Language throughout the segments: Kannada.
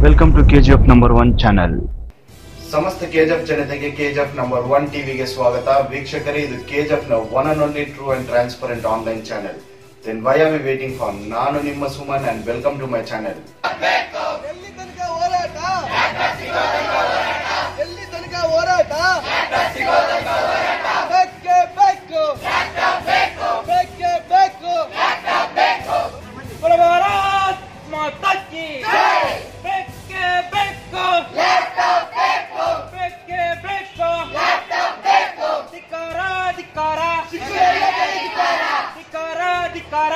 Welcome to KGF #1 channel. ಸಮಸ್ತ ಕೆಜಿಎಫ್ ಜನತೆಗೆ ಕೆಜಿಎಫ್ #1 ಟಿವಿಗೆ ಸ್ವಾಗತ. ವೀಕ್ಷಕರೇ, ಇದು ಕೆಜಿಎಫ್ ನ one and only true and transparent online channel. Then why are we waiting for? ನಾನು ನಿಮ್ಮ Suman and welcome to my channel. ಎಲ್ಲಿ ತನಕ ಹೋರಾಟ? ಎಲ್ಲಿ ತನಕ ಹೋರಾಟ? ಬೇಕೇ ಬೇಕು, ಬೇಕೇ ಬೇಕು. ಭಾರತ್ ಮಾತಾ ಕಿ ಜೈ. ಬೇಕೇ ಬೇಕು, ಬೇಕೇ ಬೇಕು. ಧಿಕ್ಕಾರ ಧಿಕ್ಕಾರ, ಧಿಕ್ಕಾರ ಧಿಕ್ಕಾರ,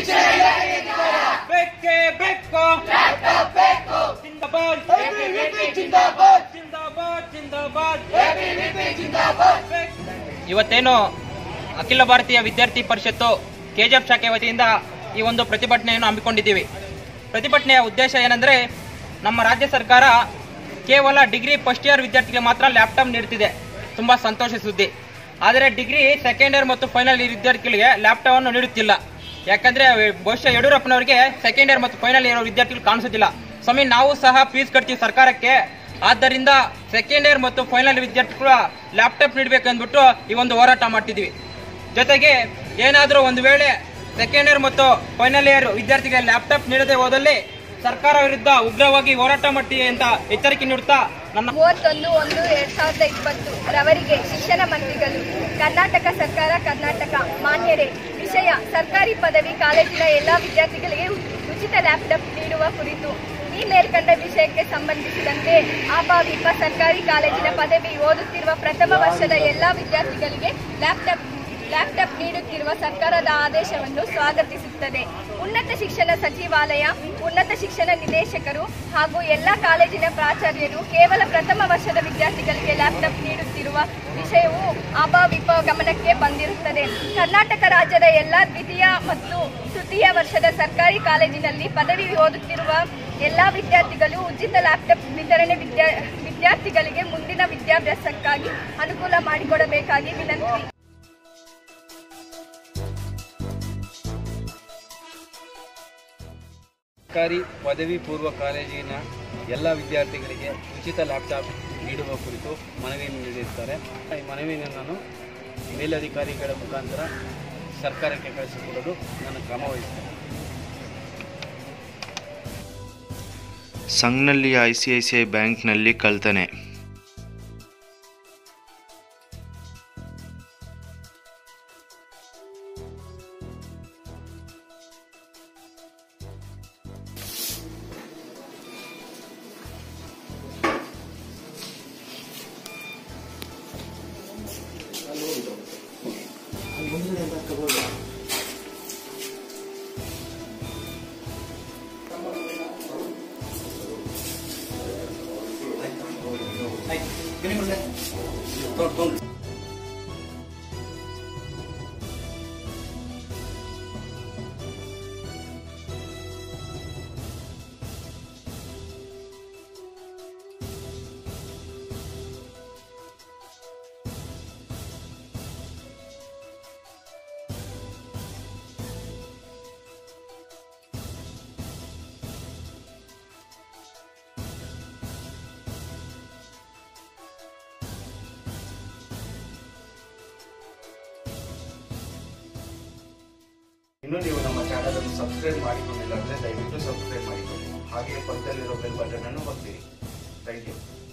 ಬೇಕೇ ಬೇಕು. ಜಿಂದಾಬಾದ್ ಜಿಂದಾಬಾದ್ ಜಿಂದಾಬಾದ್ ಜಿಂದಾಬಾದ್. ಇವತ್ತೇನು ಅಖಿಲ ಭಾರತೀಯ ವಿದ್ಯಾರ್ಥಿ ಪರಿಷತ್ತು ಕೆಜಿಎಫ್ ಶಾಖೆ ವತಿಯಿಂದ ಈ ಒಂದು ಪ್ರತಿಭಟನೆಯನ್ನು ಹಮ್ಮಿಕೊಂಡಿದ್ದೀವಿ. ಪ್ರತಿಭಟನೆಯ ಉದ್ದೇಶ ಏನಂದರೆ, ನಮ್ಮ ರಾಜ್ಯ ಸರ್ಕಾರ ಕೇವಲ ಡಿಗ್ರಿ ಫಸ್ಟ್ ಇಯರ್ ವಿದ್ಯಾರ್ಥಿಗಳಿಗೆ ಮಾತ್ರ ಲ್ಯಾಪ್ಟಾಪ್ ನೀಡುತ್ತಿದೆ. ತುಂಬ ಸಂತೋಷ ಸುದ್ದಿ. ಆದರೆ ಡಿಗ್ರಿ ಸೆಕೆಂಡ್ ಇಯರ್ ಮತ್ತು ಫೈನಲ್ ಇಯರ್ ವಿದ್ಯಾರ್ಥಿಗಳಿಗೆ ಲ್ಯಾಪ್ಟಾಪ್ ಅನ್ನು ನೀಡುತ್ತಿಲ್ಲ. ಯಾಕಂದರೆ ಬಹುಶಃ ಯಡಿಯೂರಪ್ಪನವರಿಗೆ ಸೆಕೆಂಡ್ ಇಯರ್ ಮತ್ತು ಫೈನಲ್ ಇಯರ್ ವಿದ್ಯಾರ್ಥಿಗಳು ಕಾಣಿಸುತ್ತಿಲ್ಲ. ಸ್ವಾಮಿ, ನಾವು ಸಹ ಫೀಸ್ ಕಟ್ತೀವಿ ಸರ್ಕಾರಕ್ಕೆ, ಆದ್ದರಿಂದ ಸೆಕೆಂಡ್ ಇಯರ್ ಮತ್ತು ಫೈನಲ್ ವಿದ್ಯಾರ್ಥಿಗಳು ಲ್ಯಾಪ್ಟಾಪ್ ನೀಡಬೇಕು ಅಂದ್ಬಿಟ್ಟು ಈ ಒಂದು ಹೋರಾಟ ಮಾಡ್ತಿದ್ವಿ. ಜೊತೆಗೆ ಏನಾದರೂ ಒಂದು ವೇಳೆ ಸೆಕೆಂಡ್ ಇಯರ್ ಮತ್ತು ಫೈನಲ್ ಇಯರ್ ವಿದ್ಯಾರ್ಥಿಗಳಿಗೆ ಲ್ಯಾಪ್ಟಾಪ್ ನೀಡದೆ ಹೋದಲ್ಲಿ ಸರ್ಕಾರ ವಿರುದ್ಧ ಉಗ್ರವಾಗಿ ಹೋರಾಟ ಮಾಡ್ತೀವಿ ಅಂತ ಎಚ್ಚರಿಕೆ ನೀಡುತ್ತಾ ನನ್ನ 31/1/2020 ರವರೆಗೆ ಶಿಕ್ಷಣ ಮಂತ್ರಿಗಳು, ಕರ್ನಾಟಕ ಸರ್ಕಾರ, ಕರ್ನಾಟಕ ಮಾನ್ಯರೇ, ವಿಷಯ ಸರ್ಕಾರಿ ಪದವಿ ಕಾಲೇಜಿನ ಎಲ್ಲ ವಿದ್ಯಾರ್ಥಿಗಳಿಗೆ ಉಚಿತ ಲ್ಯಾಪ್ಟಾಪ್ ನೀಡುವ ಕುರಿತು ಈ ಮೇಲ್ಕಂಡ ವಿಷಯಕ್ಕೆ ಸಂಬಂಧಿಸಿದಂತೆ ಆಬಾವಿಪ ಸರ್ಕಾರಿ ಕಾಲೇಜಿನ ಪದವಿ ಓದುತ್ತಿರುವ ಪ್ರಥಮ ವರ್ಷದ ಎಲ್ಲ ವಿದ್ಯಾರ್ಥಿಗಳಿಗೆ ಲ್ಯಾಪ್ಟಾಪ್ ನೀಡುತ್ತಿರುವ ಸರ್ಕಾರದ ಆದೇಶವನ್ನು ಸ್ವಾಗತಿಸುತ್ತದೆ. ಉನ್ನತ ಶಿಕ್ಷಣ ಸಚಿವಾಲಯ, ಉನ್ನತ ಶಿಕ್ಷಣ ನಿರ್ದೇಶಕರು ಹಾಗೂ ಎಲ್ಲ ಕಾಲೇಜಿನ ಪ್ರಾಚಾರ್ಯರು ಕೇವಲ ಪ್ರಥಮ ವರ್ಷದ ವಿದ್ಯಾರ್ಥಿಗಳಿಗೆ ಲ್ಯಾಪ್ಟಾಪ್ ನೀಡುತ್ತಿರುವ ವಿಷಯವು ಆಬಾವಿಪ ಗಮನಕ್ಕೆ ಬಂದಿರುತ್ತದೆ. ಕರ್ನಾಟಕ ರಾಜ್ಯದ ಎಲ್ಲ ದ್ವಿತೀಯ ಮತ್ತು ತೃತೀಯ ವರ್ಷದ ಸರ್ಕಾರಿ ಕಾಲೇಜಿನಲ್ಲಿ ಪದವಿ ಓದುತ್ತಿರುವ ಎಲ್ಲ ವಿದ್ಯಾರ್ಥಿಗಳು ಉಚಿತ ಲ್ಯಾಪ್ಟಾಪ್ ವಿತರಣೆ ವಿದ್ಯಾರ್ಥಿಗಳಿಗೆ ಮುಂದಿನ ವಿದ್ಯಾಭ್ಯಾಸಕ್ಕಾಗಿ ಅನುಕೂಲ ಮಾಡಿಕೊಡಬೇಕಾಗಿ ವಿನಂತಿ. ಸರ್ಕಾರಿ ಪದವಿ ಪೂರ್ವ ಕಾಲೇಜಿನ ಎಲ್ಲ ವಿದ್ಯಾರ್ಥಿಗಳಿಗೆ ಉಚಿತ ಲ್ಯಾಪ್ಟಾಪ್ ನೀಡುವ ಕುರಿತು ಮನವಿಯನ್ನು ನೀಡಿರುತ್ತಾರೆ. ಈ ಮನವಿಯನ್ನು ನಾನು ಮೇಲಧಿಕಾರಿಗಳ ಮುಖಾಂತರ ಸರ್ಕಾರಕ್ಕೆ ಕಳಿಸಿಕೊಡಲು ನಾನು ಕ್ರಮ ವಹಿಸ್ತೇನೆ. ಸಂಘ್ನಲ್ಲಿ ICICI ಬ್ಯಾಂಕ್ನಲ್ಲಿ ಕಳ್ತನೆ. ಇನ್ನು ನೀವು ನಮ್ಮ ಚಾನಲ್ ಅನ್ನು ಸಬ್ಸ್ಕ್ರೈಬ್ ಮಾಡಿಕೊಂಡಿಲ್ಲ ಅಂದರೆ ದಯವಿಟ್ಟು ಸಬ್ಸ್ಕ್ರೈಬ್ ಮಾಡಿಕೊಳ್ಳಿ. ಹಾಗೆ ಪಕ್ಕದಲ್ಲಿರೋ ಬೆಲ್ ಬಟನ್ ಅನ್ನು ಒತ್ತಿರಿ. Thank you.